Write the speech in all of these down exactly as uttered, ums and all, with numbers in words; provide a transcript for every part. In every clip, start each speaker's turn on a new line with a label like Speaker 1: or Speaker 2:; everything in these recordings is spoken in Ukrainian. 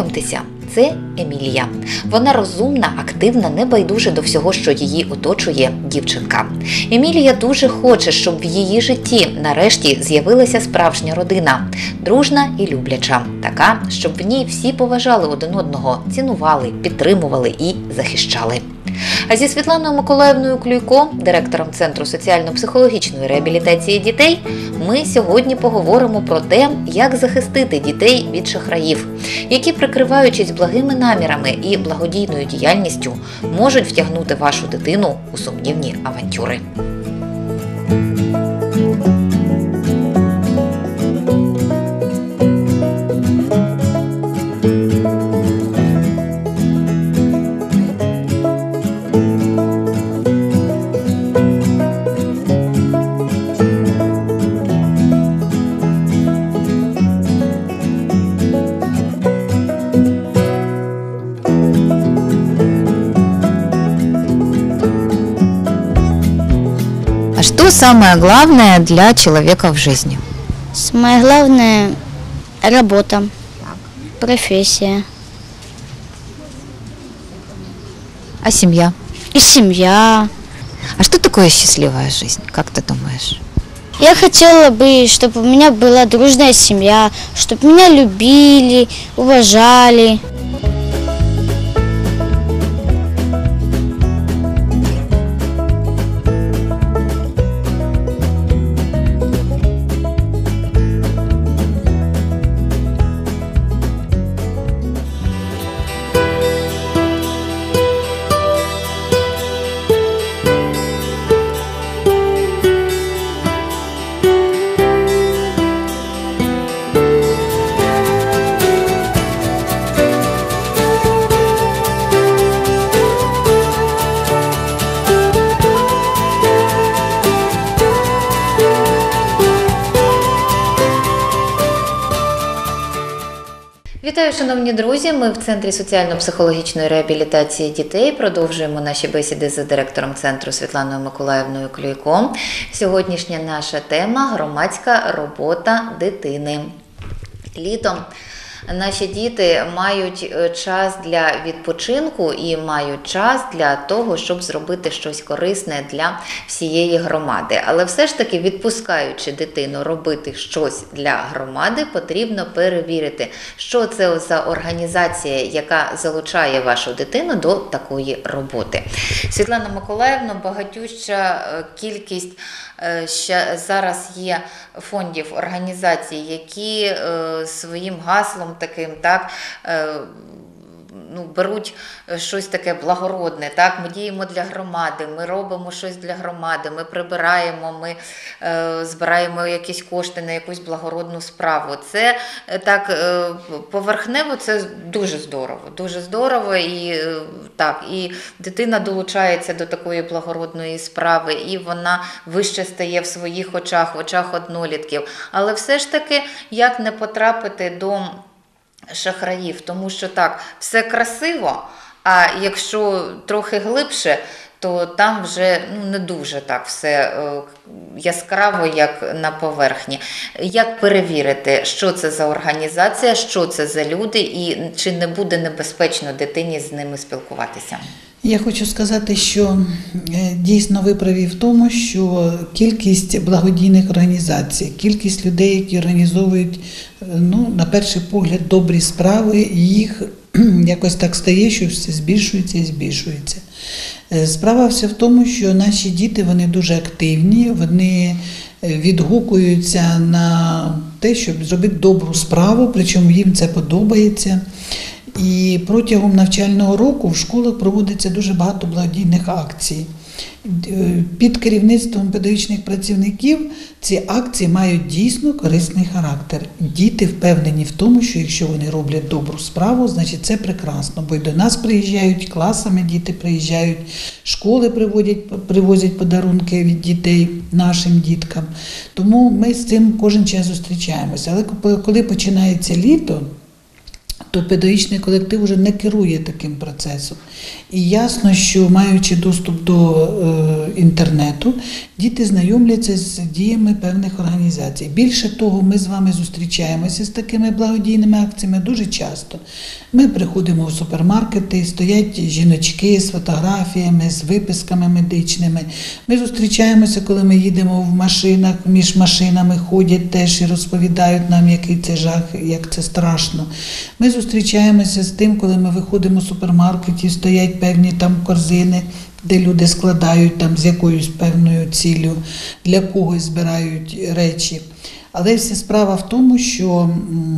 Speaker 1: Знайомтеся, це Емілія. Вона розумна, активна, небайдужа до всього, що її оточує дівчинка. Емілія дуже хоче, щоб в її житті нарешті з'явилася справжня родина. Дружна і любляча. Така, щоб в ній всі поважали один одного, цінували, підтримували і захищали. А зі Світланою Миколаївною Клюйко, директором Центру соціально-психологічної реабілітації дітей, ми сьогодні поговоримо про те, як захистити дітей від шахраїв, які, прикриваючись благими намірами і благодійною діяльністю, можуть втягнути вашу дитину у сумнівні авантюри.
Speaker 2: А что самое главное для человека в жизни?
Speaker 3: Самое главное – работа, профессия
Speaker 2: А семья?
Speaker 3: и семья.
Speaker 2: А что такое счастливая жизнь, как ты думаешь?
Speaker 3: Я хотела бы, чтобы у меня была дружная семья, чтобы меня любили, уважали.
Speaker 1: Вітаю, шановні друзі! Ми в Центрі соціально-психологічної реабілітації дітей продовжуємо наші бесіди з директором Центру Світланою Миколаївною Клюйко. Сьогоднішня наша тема – громадська робота дитини. Літом наші діти мають час для відпочинку і мають час для того, щоб зробити щось корисне для всієї громади. Але все ж таки, відпускаючи дитину робити щось для громади, потрібно перевірити, що це за організація, яка залучає вашу дитину до такої роботи. Світлана Миколаївна, багатюща кількість ще зараз є фондів, організацій, які е, своїм гаслом таким, так, е, ну, беруть щось таке благородне, так, ми діємо для громади, ми робимо щось для громади, ми прибираємо, ми е, збираємо якісь кошти на якусь благородну справу. Це так е, поверхнево, це дуже здорово, дуже здорово, і е, так, і дитина долучається до такої благородної справи, і вона вище стає в своїх очах, в очах однолітків. Але все ж таки, як не потрапити до шахраїв, тому що так, все красиво, а якщо трохи глибше, то там вже ну, не дуже так все е, яскраво, як на поверхні. Як перевірити, що це за організація, що це за люди і чи не буде небезпечно дитині з ними спілкуватися?
Speaker 4: Я хочу сказати, що дійсно ви праві в тому, що кількість благодійних організацій, кількість людей, які організовують, ну, на перший погляд, добрі справи, їх якось так стає, що все збільшується і збільшується. Справа вся в тому, що наші діти, вони дуже активні, вони відгукуються на те, щоб зробити добру справу, причому їм це подобається. І протягом навчального року в школах проводиться дуже багато благодійних акцій. Під керівництвом педагогічних працівників ці акції мають дійсно корисний характер. Діти впевнені в тому, що якщо вони роблять добру справу, значить це прекрасно. Бо й до нас приїжджають, класами діти приїжджають, школи приводять, привозять подарунки від дітей нашим діткам. Тому ми з цим кожен час зустрічаємося. Але коли починається літо, то педагогічний колектив вже не керує таким процесом. І ясно, що маючи доступ до е, інтернету, діти знайомляться з діями певних організацій. Більше того, ми з вами зустрічаємося з такими благодійними акціями дуже часто. Ми приходимо в супермаркети, стоять жіночки з фотографіями, з виписками медичними. Ми зустрічаємося, коли ми їдемо в машинах, між машинами ходять теж і розповідають нам, який це жах, як це страшно. Ми зустрічаємося з тим, коли ми виходимо в супермаркеті, стоять певні там корзини, де люди складають там з якоюсь певною ціллю, для когось збирають речі. Але вся справа в тому, що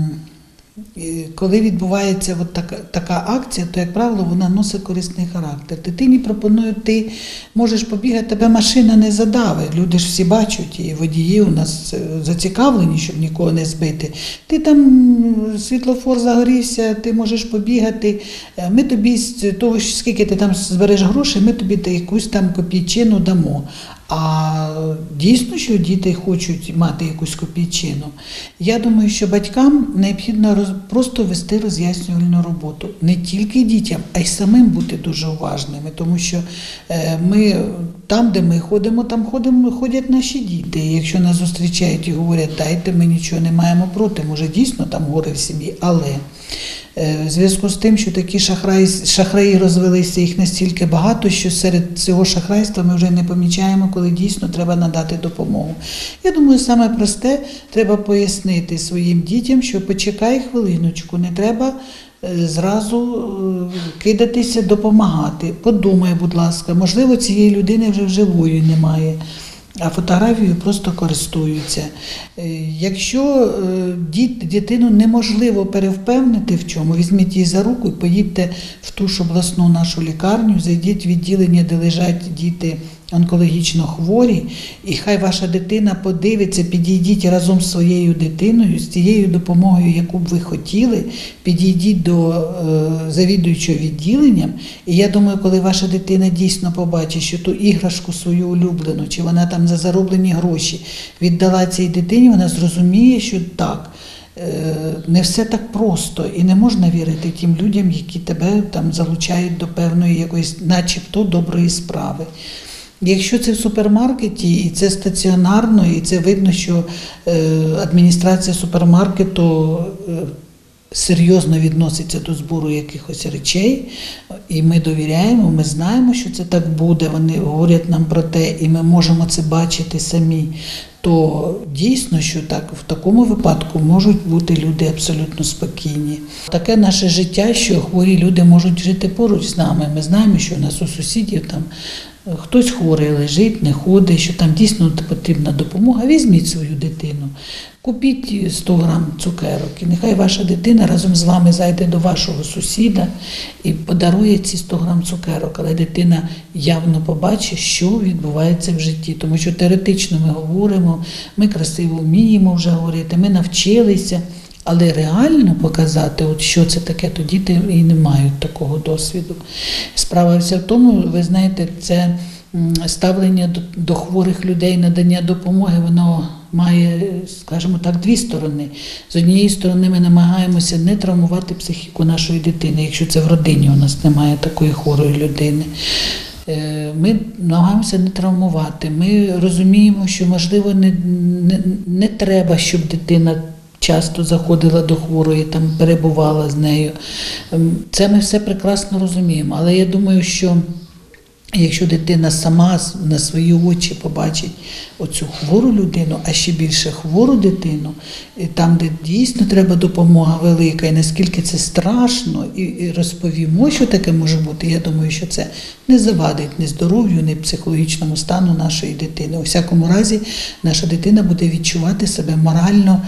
Speaker 4: коли відбувається от така, така акція, то, як правило, вона носить корисний характер. Дитині пропонують, ти можеш побігати, тебе машина не задавить. Люди ж всі бачать, і водії у нас зацікавлені, щоб нікого не збити. Ти там, світлофор загорівся, ти можеш побігати. Ми тобі з того, скільки ти там збереш грошей, ми тобі якусь там копійчину дамо. А дійсно, що діти хочуть мати якусь копійчину. Я думаю, що батькам необхідно роз, просто вести роз'яснювальну роботу. Не тільки дітям, а й самим бути дуже уважними. Тому що е, ми там, де ми ходимо, там ходимо, ходять наші діти. І якщо нас зустрічають і говорять, дайте, ми нічого не маємо проти, може дійсно там горе в сім'ї, але... В зв'язку з тим, що такі шахраї, шахраї розвелися, їх настільки багато, що серед цього шахрайства ми вже не помічаємо, коли дійсно треба надати допомогу. Я думаю, саме просте, треба пояснити своїм дітям, що почекай хвилиночку, не треба зразу кидатися, допомагати. Подумай, будь ласка, можливо, цієї людини вже живої немає, а фотографією просто користуються. Якщо діт, дитину неможливо перевпевнити в чому, візьміть її за руку і поїдьте в ту ж обласну нашу лікарню, зайдіть в відділення, де лежать діти онкологічно хворі, і хай ваша дитина подивиться, підійдіть разом з своєю дитиною, з тією допомогою, яку б ви хотіли, підійдіть до е, завідуючого відділенням, і я думаю, коли ваша дитина дійсно побачить, що ту іграшку свою улюблену, чи вона там за зароблені гроші віддала цій дитині, вона зрозуміє, що так, не все так просто, і не можна вірити тим людям, які тебе там залучають до певної якоїсь начебто доброї справи. Якщо це в супермаркеті, і це стаціонарно, і це видно, що адміністрація супермаркету серйозно відноситься до збору якихось речей, і ми довіряємо, ми знаємо, що це так буде, вони говорять нам про те, і ми можемо це бачити самі, то дійсно, що так, в такому випадку можуть бути люди абсолютно спокійні. Таке наше життя, що хворі люди можуть жити поруч з нами. Ми знаємо, що у нас у сусідів там хтось хворий лежить, не ходить, що там дійсно потрібна допомога. Візьміть свою дитину, купіть сто грам цукерок, і нехай ваша дитина разом з вами зайде до вашого сусіда і подарує ці сто грам цукерок. Але дитина явно побачить, що відбувається в житті. Тому що теоретично ми говоримо, ми красиво вміємо вже говорити, ми навчилися. Але реально показати, от що це таке, то діти і не мають такого досвіду. Справа вся в тому, ви знаєте, це ставлення до, до хворих людей, надання допомоги, воно має, скажімо так, дві сторони. З однієї сторони ми намагаємося не травмувати психіку нашої дитини, якщо це в родині у нас немає такої хворої людини. Ми намагаємося не травмувати. Ми розуміємо, що, можливо, не, не, не треба, щоб дитина часто заходила до хворої, там перебувала з нею. Це ми все прекрасно розуміємо. Але я думаю, що якщо дитина сама на свої очі побачить оцю хвору людину, а ще більше хвору дитину, там, де дійсно треба допомога велика, і наскільки це страшно, і розповімо, що таке може бути, я думаю, що це не завадить ні здоров'ю, ні психологічному стану нашої дитини. У всякому разі, наша дитина буде відчувати себе морально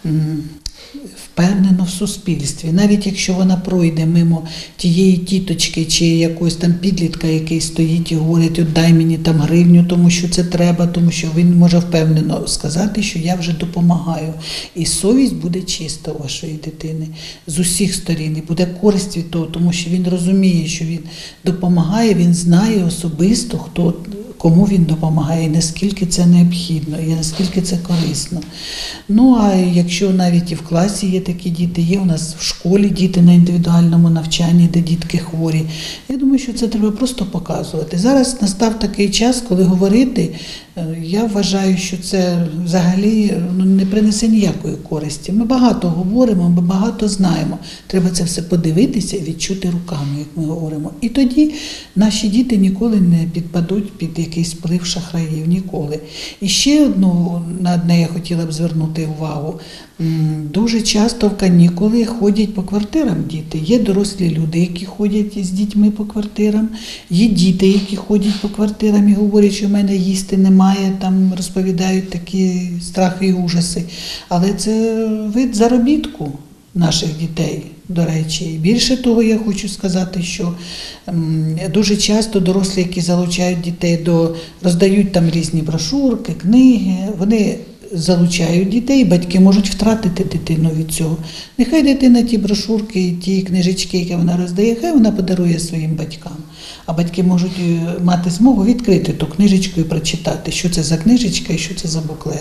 Speaker 4: впевнено в суспільстві. Навіть якщо вона пройде мимо тієї тіточки чи якогось там підлітка, який стоїть і говорить, от дай мені там гривню, тому що це треба, тому що він може впевнено сказати, що я вже допомагаю. І совість буде чиста у вашої дитини з усіх сторін. І буде користь від того, тому що він розуміє, що він допомагає, він знає особисто, хто кому він допомагає, і наскільки це необхідно, і наскільки це корисно. Ну, а якщо навіть і в класі є такі діти, є у нас в школі діти на індивідуальному навчанні, де дітки хворі. Я думаю, що це треба просто показувати. Зараз настав такий час, коли говорити, я вважаю, що це взагалі ну, не принесе ніякої користі. Ми багато говоримо, ми багато знаємо. Треба це все подивитися і відчути руками, як ми говоримо. І тоді наші діти ніколи не підпадуть під якийсь вплив шахраїв, ніколи. І ще одну, на одне я хотіла б звернути увагу. Дуже часто в канікули ходять по квартирам діти. Є дорослі люди, які ходять з дітьми по квартирам, є діти, які ходять по квартирам і говорять, що в мене їсти немає, там розповідають такі страхи і ужаси. Але це вид заробітку наших дітей, до речі. І більше того, я хочу сказати, що м, дуже часто дорослі, які залучають дітей до, роздають там різні брошурки, книги, вони залучають дітей, батьки можуть втратити дитину від цього. Нехай дитина ті брошурки, ті книжечки, які вона роздає, хай вона подарує своїм батькам. А батьки можуть мати змогу відкрити ту книжечку і прочитати, що це за книжечка і що це за буклет.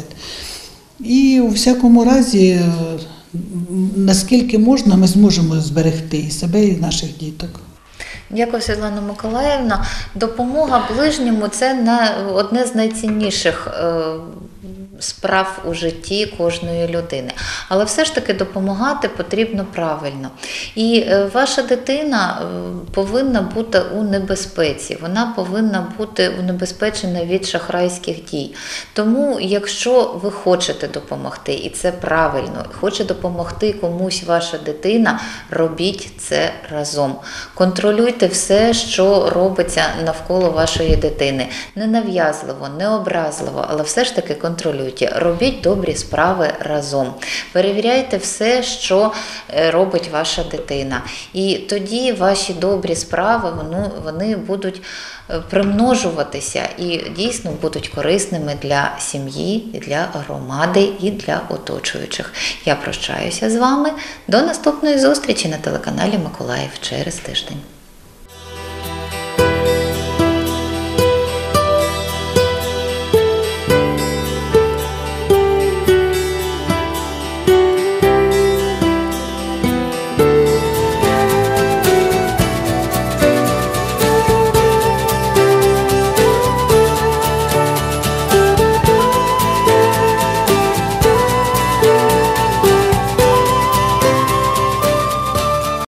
Speaker 4: І у всякому разі, наскільки можна, ми зможемо зберегти і себе, і наших діток.
Speaker 1: Дякую, Світлана Миколаївна. Допомога ближньому – це на одне з найцінніших е, справ у житті кожної людини. Але все ж таки допомагати потрібно правильно. І е, ваша дитина е, повинна бути у небезпеці, вона повинна бути унебезпечена від шахрайських дій. Тому, якщо ви хочете допомогти, і це правильно, хоче допомогти комусь ваша дитина, робіть це разом. Контролюйте все, що робиться навколо вашої дитини. Не нав'язливо, не образливо, але все ж таки контролюйте. Робіть добрі справи разом. Перевіряйте все, що робить ваша дитина. І тоді ваші добрі справи, вони, вони будуть примножуватися і дійсно будуть корисними для сім'ї, і для громади, і для оточуючих. Я прощаюся з вами. До наступної зустрічі на телеканалі Миколаїв через тиждень.